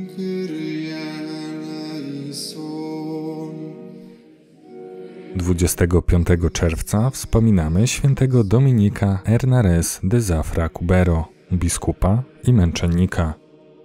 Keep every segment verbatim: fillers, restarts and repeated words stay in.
dwudziestego piątego czerwca wspominamy świętego Dominika Hernares de Zafra Cubero, biskupa i męczennika.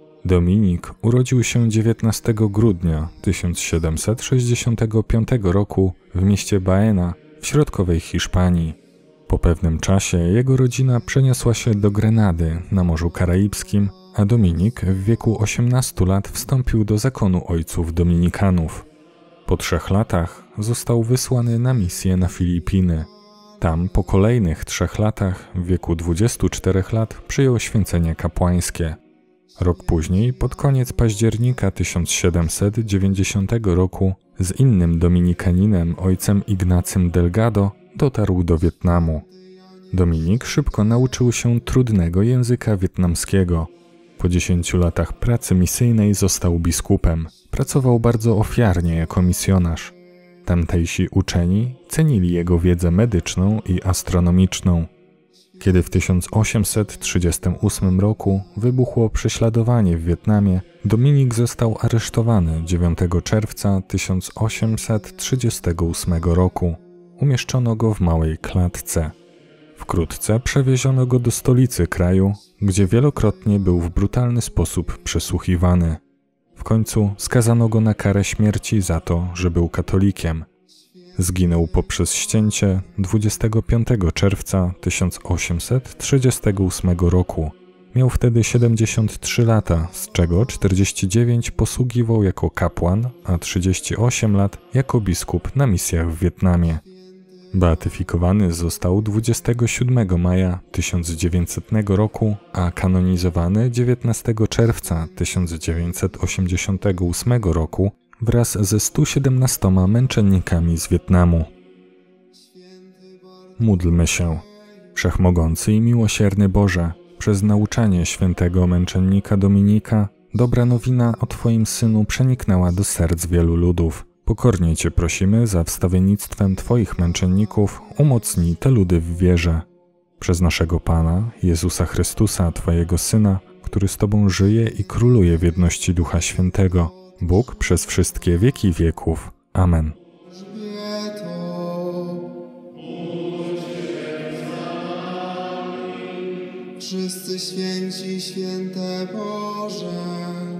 Dominik urodził się dziewiętnastego grudnia tysiąc siedemset sześćdziesiątego piątego roku w mieście Baena w środkowej Hiszpanii. Po pewnym czasie jego rodzina przeniosła się do Grenady na Morzu Karaibskim, a Dominik w wieku osiemnastu lat wstąpił do zakonu ojców dominikanów. Po trzech latach został wysłany na misję na Filipiny. Tam po kolejnych trzech latach, w wieku dwudziestu czterech lat, przyjął święcenie kapłańskie. Rok później, pod koniec października tysiąc siedemset dziewięćdziesiątego roku, z innym dominikaninem, ojcem Ignacym Delgado, dotarł do Wietnamu. Dominik szybko nauczył się trudnego języka wietnamskiego. Po dziesięciu latach pracy misyjnej został biskupem. Pracował bardzo ofiarnie jako misjonarz. Tamtejsi uczeni cenili jego wiedzę medyczną i astronomiczną. Kiedy w tysiąc osiemset trzydziestym ósmym roku wybuchło prześladowanie w Wietnamie, Dominik został aresztowany dziewiątego czerwca tysiąc osiemset trzydziestego ósmego roku. Umieszczono go w małej klatce. Wkrótce przewieziono go do stolicy kraju, gdzie wielokrotnie był w brutalny sposób przesłuchiwany. W końcu skazano go na karę śmierci za to, że był katolikiem. Zginął poprzez ścięcie dwudziestego piątego czerwca tysiąc osiemset trzydziestego ósmego roku. Miał wtedy siedemdziesiąt trzy lata, z czego czterdzieści dziewięć posługiwał jako kapłan, a trzydzieści osiem lat jako biskup na misjach w Wietnamie. Beatyfikowany został dwudziestego siódmego maja tysiąc dziewięćsetnego roku, a kanonizowany dziewiętnastego czerwca tysiąc dziewięćset osiemdziesiątego ósmego roku wraz ze stu siedemnastoma męczennikami z Wietnamu. Módlmy się. Wszechmogący i miłosierny Boże, przez nauczanie świętego męczennika Dominika dobra nowina o Twoim Synu przeniknęła do serc wielu ludów. Pokornie Cię prosimy, za wstawiennictwem Twoich męczenników umocnij te ludy w wierze. Przez naszego Pana, Jezusa Chrystusa, Twojego Syna, który z Tobą żyje i króluje w jedności Ducha Świętego, Bóg przez wszystkie wieki wieków. Amen. Wszyscy święci, święte Boże,